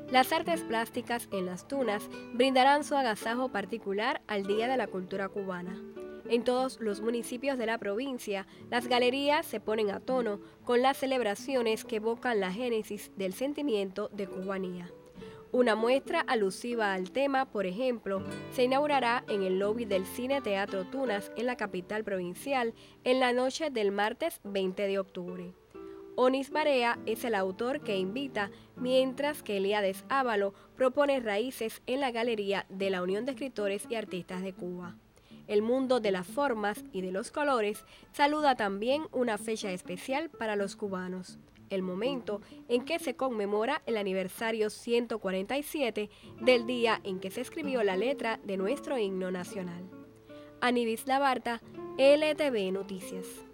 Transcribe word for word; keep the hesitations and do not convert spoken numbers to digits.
Las artes plásticas en Las Tunas brindarán su agasajo particular al Día de la Cultura Cubana. En todos los municipios de la provincia, las galerías se ponen a tono con las celebraciones que evocan la génesis del sentimiento de cubanía. Una muestra alusiva al tema, por ejemplo, se inaugurará en el lobby del Cine Teatro Tunas en la capital provincial en la noche del martes veinte de octubre. Onis Barea es el autor que invita, mientras que Eliades Ávalo propone raíces en la galería de la Unión de Escritores y Artistas de Cuba. El mundo de las formas y de los colores saluda también una fecha especial para los cubanos, el momento en que se conmemora el aniversario ciento cuarenta y siete del día en que se escribió la letra de nuestro himno nacional. Anivis Labarta, L T V Noticias.